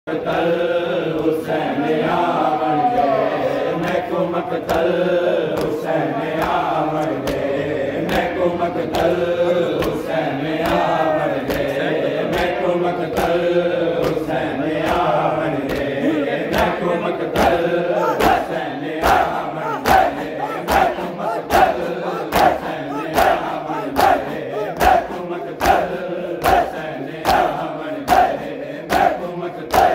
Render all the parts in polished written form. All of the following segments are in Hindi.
मकतल हुसैन आमन दे, मैं को मकतल हुसैन आमन दे, मैं को मकतल हुसैन आमन दे, मैं को मकतल हुसैन आमन दे, मैं को मकतल हुसैन आमन दे, मैं को मकतल हुसैन आमन दे, मैं को मकतल हुसैन आमन दे, मैं को मकतल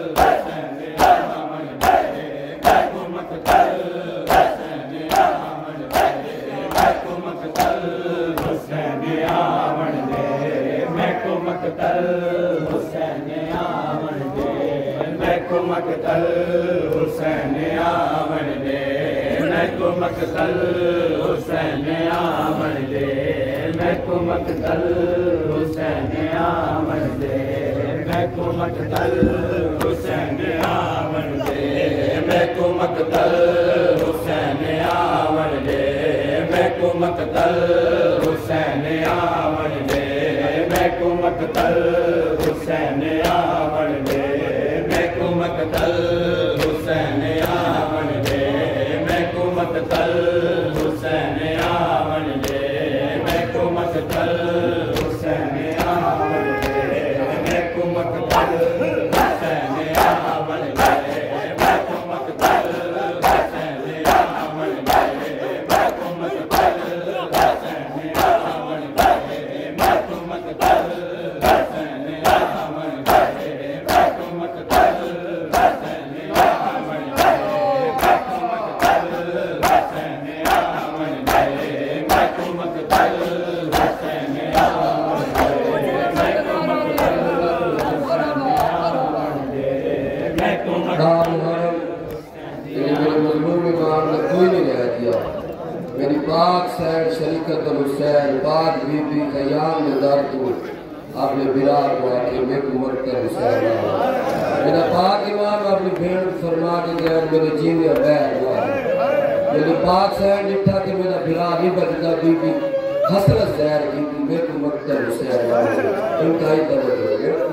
मकतल हुसैन आमन दे, मैं को मकतल हुसैन आमन दे, मैं को मकतल हुसैन आमन दे, मैं को मकतल हुसैन आमन दे, मैं को मकतल हुसैन आमन दे, मैं को मकतल हुसैन आमन दे, मैं को मकतल हुसैन आमन दे, मैं को मकतल हुसैन आमन दे, मैं को मकतल हुसैन आमन दे, मैं को मकतल हुसैन आमन दे, मैं को मकतल हुसैन आमन दे, मैं को मकतल हुसैन आमन दे, मैं को मकतल हुसैन आमन दे, मैं को मकतल हुसैन आमन दे, मैं को मकतल मेरी पाक सैन शरीकत हुसैन पाक बीबी कयाम नदार को आपने बिरार को आके मेरे उम्र का हुसैन मेरा पाक इमाम अपनी भेड़ फरमा के गया मेरे जीने बैठ हुआ मेरी पाक सैन डिठा के मेरा बिरार ही बचता बीबी हसरत जहर की मेरे उम्र का हुसैन इंतहाई तवज्जो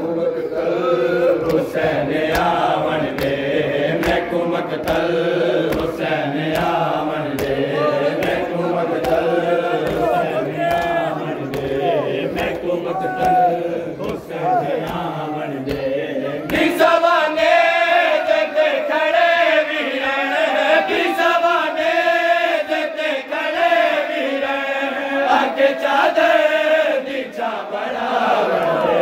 हुसैन आमन दे, मैं को मकतल हुसैन आमन दे, मैं को मकतल हुसैन आमन दे, मैं को मकतल हुसैन आमन दे, बिसवाने देते खड़े वीरन, बिसवाने देते खड़े वीरन, आगे चादर दीचा बराबर दे,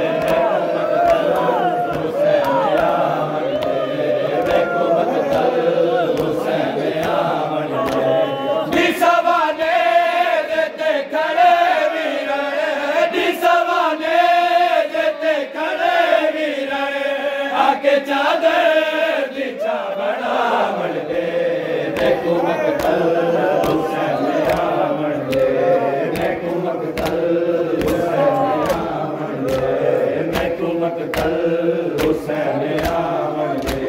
चादर दिशा बड़ा मन दे, मैं को मकतल हुसैन आमन दे, मैं को मकतल हुसैन आमन दे, मैं को मकतल हुसैन आमन दे,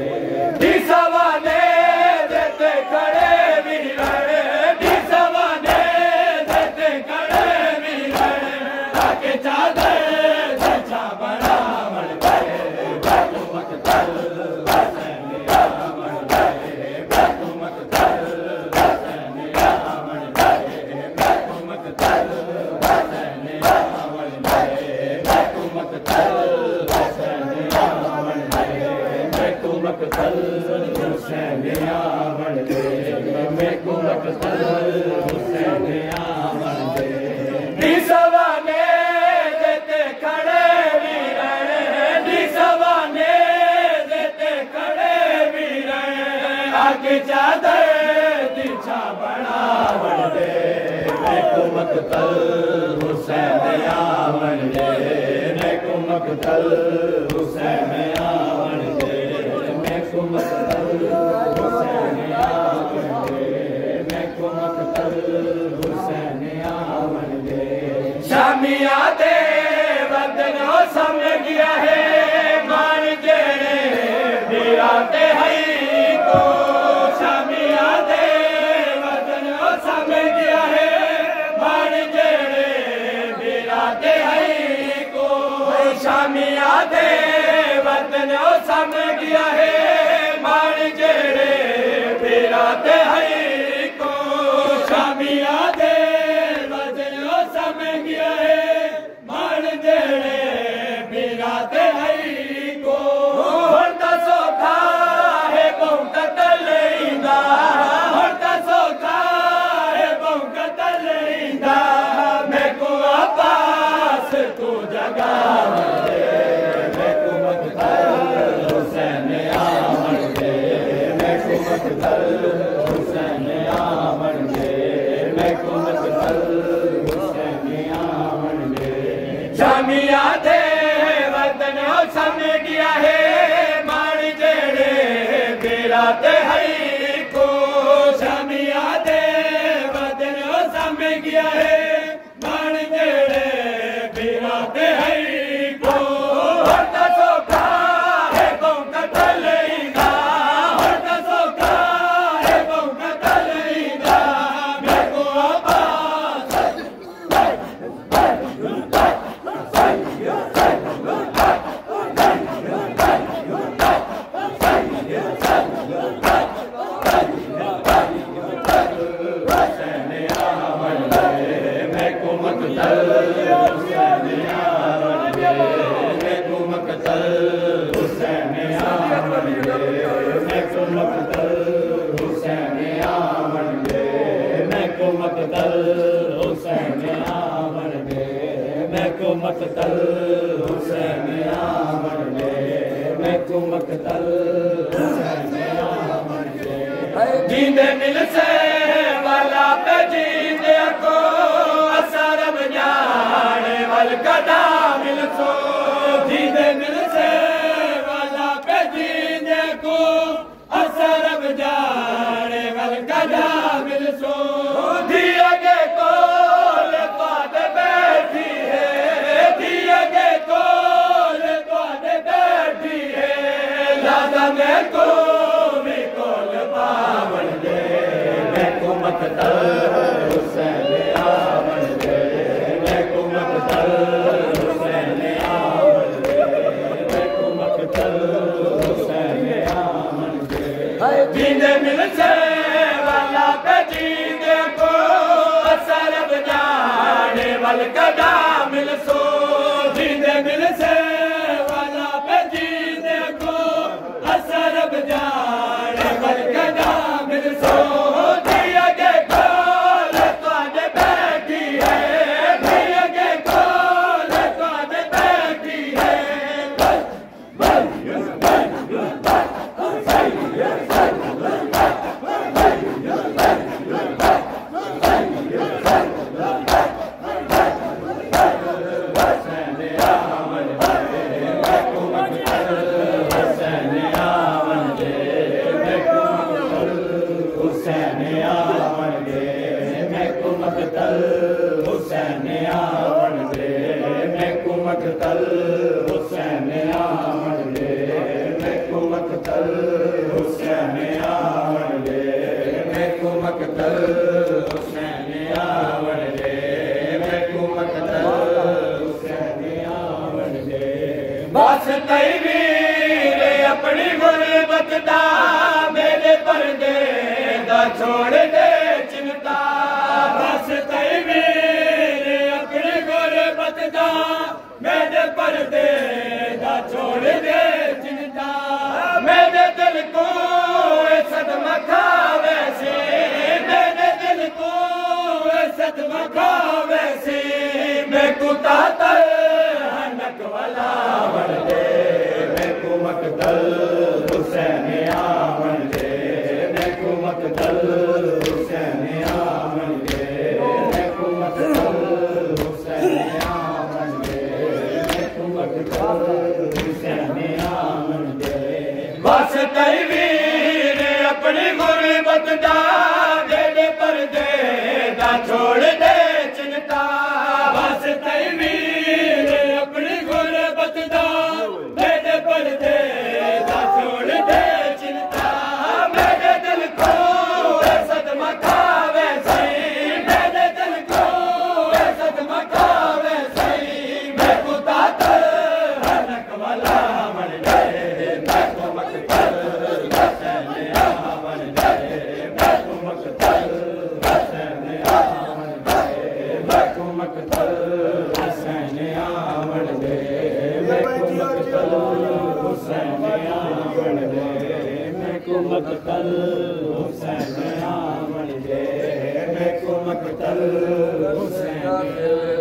दिसवाने देते खड़े वीरन, दिसवाने देते खड़े वीरन, आके चादर दिशा बड़ा मन दे, मैं को मकतल हुसैन आमन दे, मैं को मकतल हुसैन आमन दे, मैं को मकतल हुसैन आमन दे, मैं को मकतल हुसैन आमन दे, मैं को मकतल हुसैन आमन दे, मैं को मकतल हुसैन आमन दे, दिसवाने देते खड़े वीरन, दिसवाने देते खड़े वीरन, आगे चादर दिशा बड़ा मन दे, मैं को मकतल हुसैन आमन दे, मैं को मकतल हुसैन आमन दे, मैं को मकतल हुसैन आमन दे, मैं को मकतल हुसैन आमन दे, शामिया दे वतनो समझ गया है मान जेड़े बिराते हई को, शामिया दे वतनो समझ गया है मान जेड़े बिराते हई को, शामिया दे वतनो सम गया है मान जेड़े तेरा ते हई को शामिया दे वजनो सम गया है मान जेड़े तेरा ते हई को होता सोखा है बहुत तलेंदा होता सोखा है बहुत तलेंदा मैं को पास तू जगा शामिया दे वतन सम गया है मान जेड़े बेरा ते हई को शामिया दे वतन सम गया है मान जेड़े बेरा ते हई को होता सोखा है बहुत तलेंदा होता सोखा है बहुत तलेंदा मैं को मकतल हुसैन आमन दे मैं को मकतल हुसैन आमन दे जींदे मिल से वाला पे जींदे को असरब जाने वाल कदा मिल सो जींदे मिल से वाला पे जींदे को असरब जाने वाल कदा मिल सो दिया के को मैं को भी कोल पावन दे मैं को मकतल हुसैन आमन दे मैं को मकतल हुसैन आमन दे मैं को मकतल हुसैन आमन दे जींदे मिल से वाला पे जींदे को असरब जाने वाल कदा मिल सो जींदे मिल से वाला पे जींदे को असरब जाने वाल कदा मिल सो दिया के कोल तुहाडे बैठी है दिया के कोल तुहाडे बैठी है हुसैन आमन दे मैं को मकतल हुसैन आमन दे मैं को मकतल हुसैन आमन दे मैं को मकतल हुसैन आमन दे मैं को मकतल हुसैन आमन दे बस तैवीर अपनी गुरबत दा मेरे पर्दे दा छोड़ दे चिंता बस तैवीर अपनी गुरबत दा मेरे पर्दे दा छोड़ दे चिंता मेरे दिल को सदमा खावे से मेरे दिल को सदमा खावे से मैं कुता तर हनक वाला बन दे मैं को मकतल हुसैन आमन दे मैं को मकतल हुसैन आमन दे मैं को मकतल हुसैन आमन दे मैं को मकतल हुसैन आमन दे बस तैवीर अपनी गुरबत दा मेरे पर्दे दा छोड़ दे चिंता बस तैवीर अपनी गुरबत दा मेरे पर्दे दा छोड़ दे चिंता मेरे दिल को सदमा खावे सही मेरे दिल को सदमा खावे सही मैं कुता हनक वाला मन दे हुसैन आमण दे मैकू मकतल हुसैन आमण दे मैकू मकतल हुसैन